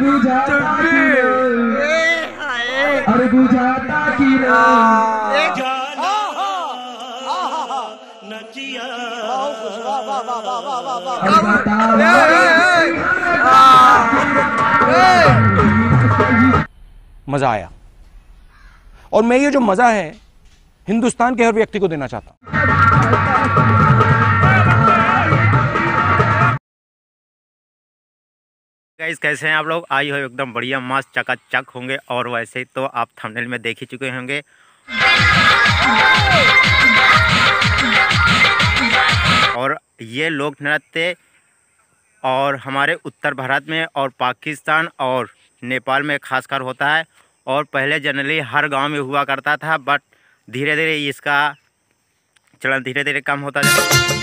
अरे बुझाता की मजा आया और मैं ये जो मजा है हिंदुस्तान के हर व्यक्ति को देना चाहता हूं। गाइस कैसे हैं आप लोग? आई हो एकदम बढ़िया मस्त चकाचक होंगे और वैसे तो आप थंबनेल में देख ही चुके होंगे। और ये लोक नृत्य और हमारे उत्तर भारत में और पाकिस्तान और नेपाल में खासकर होता है और पहले जनरली हर गांव में हुआ करता था, बट धीरे धीरे इसका चलन धीरे धीरे कम होता जाता।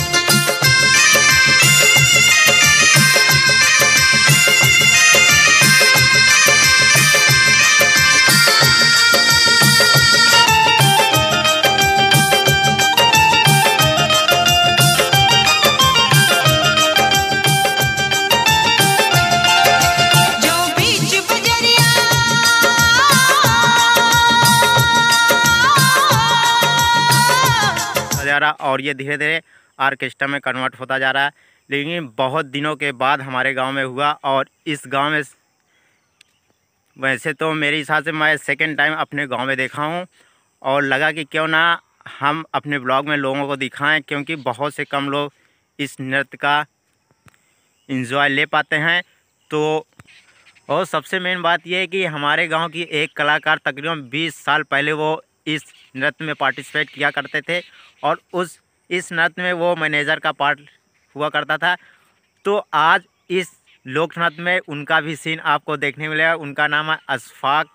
और ये धीरे धीरे ऑर्केस्ट्रा में कन्वर्ट होता जा रहा है, लेकिन बहुत दिनों के बाद हमारे गांव में हुआ। और इस गांव में वैसे तो मेरे हिसाब से मैं सेकंड टाइम अपने गांव में देखा हूं और लगा कि क्यों ना हम अपने ब्लॉग में लोगों को दिखाएं, क्योंकि बहुत से कम लोग इस नृत्य का एंजॉय ले पाते हैं। तो और सबसे मेन बात यह है कि हमारे गांव की एक कलाकार तकरीबन 20 साल पहले वो इस नृत्य में पार्टिसिपेट किया करते थे और इस नृत्य में वो मैनेजर का पार्ट हुआ करता था। तो आज इस लोक नृत्य में उनका भी सीन आपको देखने मिलेगा। उनका नाम है अशफाक।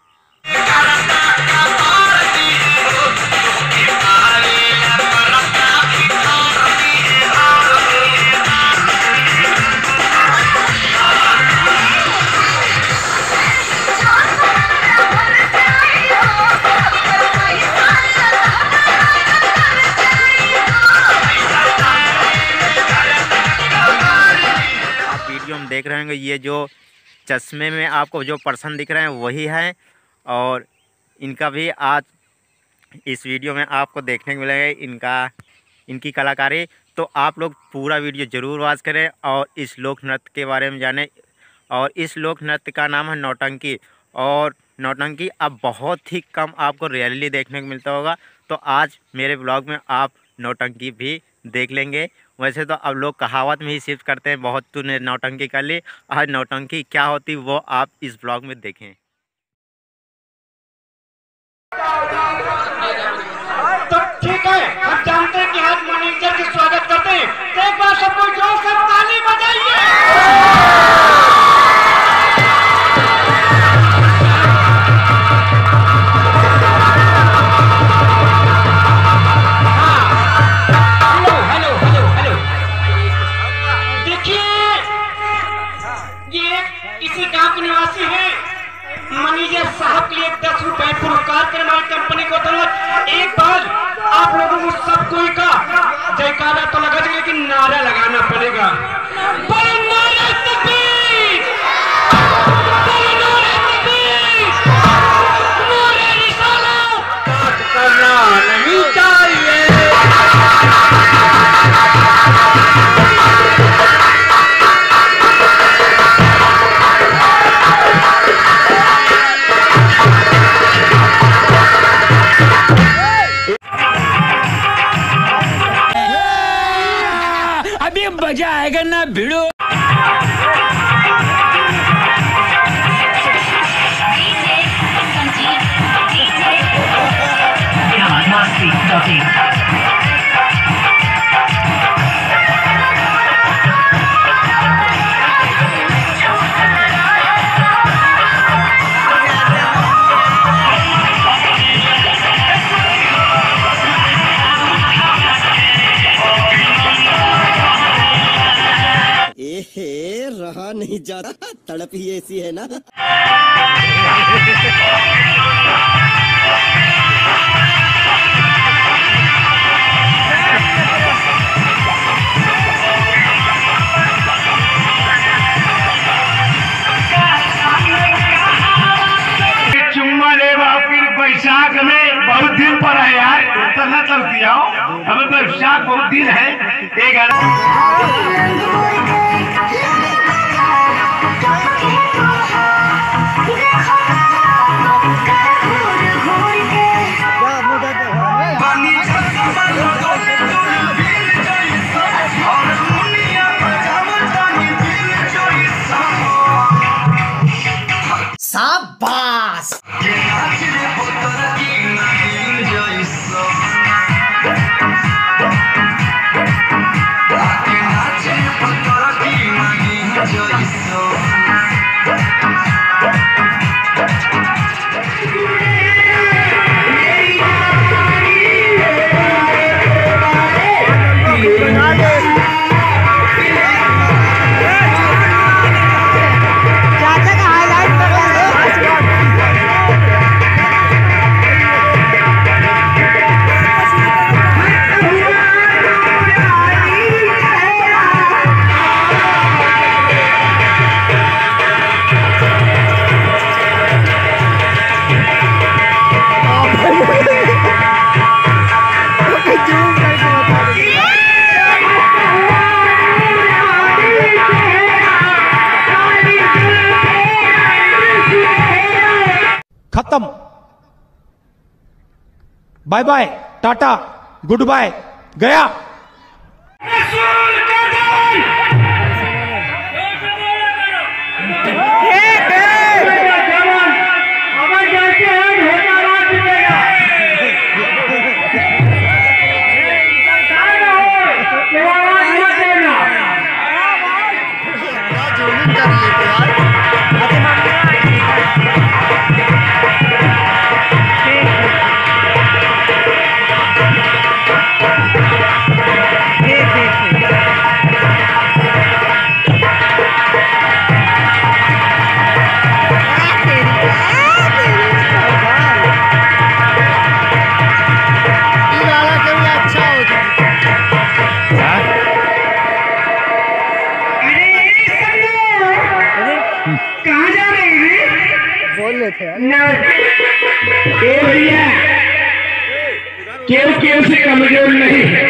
देख रहे होंगे ये जो चश्मे में आपको जो पर्सन दिख रहे हैं वही हैं और इनका भी आज इस वीडियो में आपको देखने को मिलेगा इनकी कलाकारी। तो आप लोग पूरा वीडियो ज़रूर वॉच करें और इस लोक नृत्य के बारे में जानें। और इस लोक नृत्य का नाम है नौटंकी और नौटंकी अब बहुत ही कम आपको रियली देखने को मिलता होगा। तो आज मेरे ब्लॉग में आप नौटंकी भी देख लेंगे। वैसे तो अब लोग कहावत में ही शिफ्ट करते हैं, बहुत तूने नौटंकी कर ली। आज नौटंकी क्या होती वो आप इस ब्लॉग में देखें। तो ठीक है, हम जानते हैं कि आज मैनेजर के स्वागत करते हैं, तो एक बार सबको जोर से ताली बजाइए। मैनेजर साहब के लिए 10 रुपए पुरस्कार कर हमारी कंपनी को तरफ एक बार आप लोगों को सब कोई का जयकारा तो लगा, लेकिन नारा लगाना पड़ेगा। करना नहीं चाहिए। मजा आएगा ना भिड़ो। रहा नहीं जाता, तड़प ही ऐसी है ना। तरह कर दिया हमें व्यवसाय बहुत दिन है एक शाबाश। खत्म। Bye bye, tata, good bye, गया। कहाँ जा रहे हैं? बोल रहे थे केव से कमजोर नहीं है।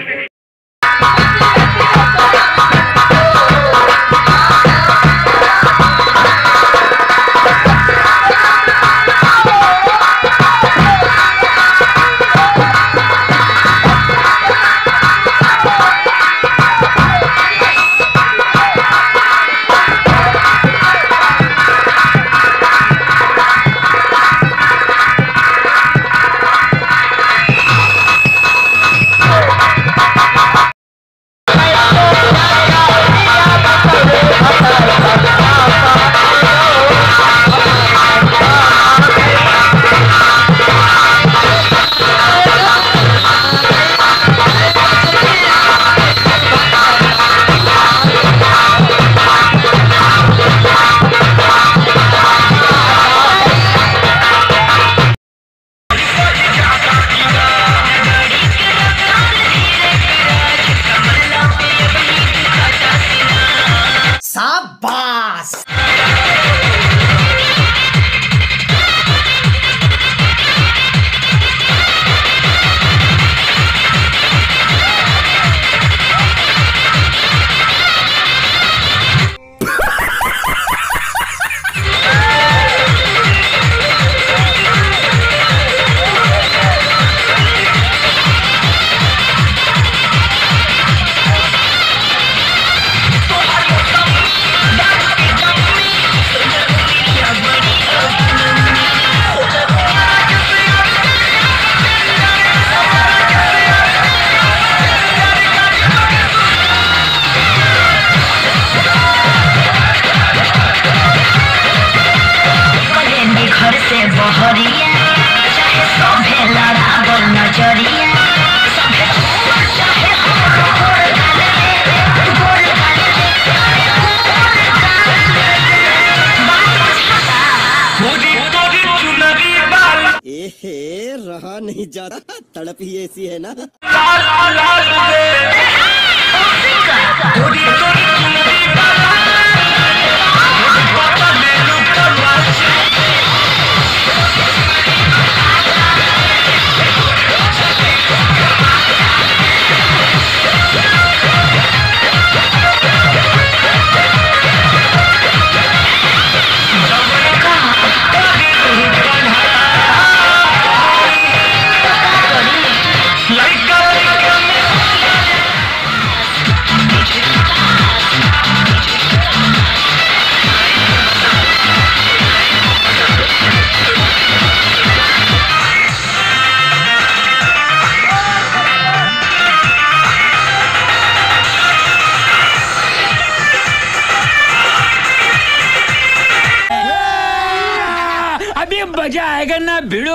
रहा नहीं जाता, तड़प ही ऐसी है ना। मजा आएगा ना भिड़ो।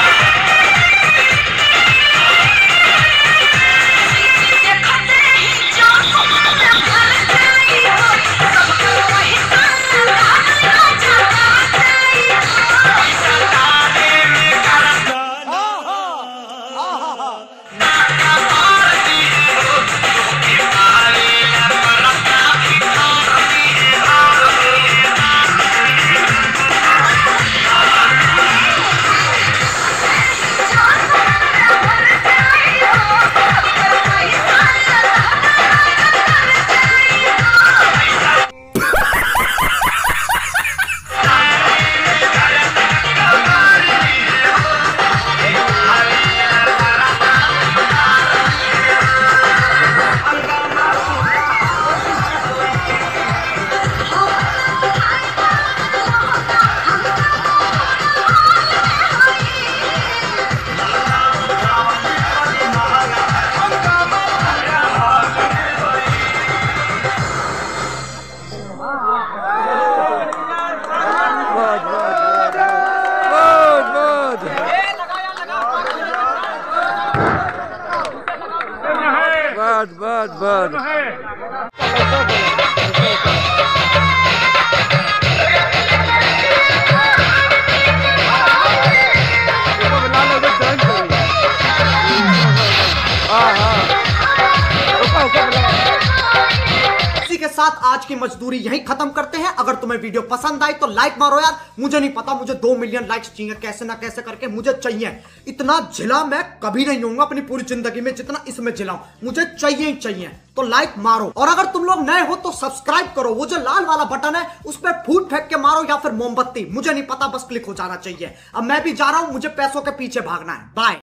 इसी के साथ आज की मजदूरी यहीं खत्म करते हैं। अगर तुम्हें वीडियो पसंद आई तो लाइक मारो यार। मुझे नहीं पता, मुझे 2 मिलियन लाइक्स चाहिए, कैसे ना कैसे करके मुझे चाहिए। इतना झिला मैं कभी नहीं होऊंगा अपनी पूरी जिंदगी में जितना इसमें झिलाऊं, मुझे चाहिए ही चाहिए। तो लाइक मारो, और अगर तुम लोग नए हो तो सब्सक्राइब करो। वो जो लाल वाला बटन है उस पर फूट फेंक के मारो या फिर मोमबत्ती, मुझे नहीं पता, बस क्लिक हो जाना चाहिए। अब मैं भी जा रहा हूं, मुझे पैसों के पीछे भागना है। बाय।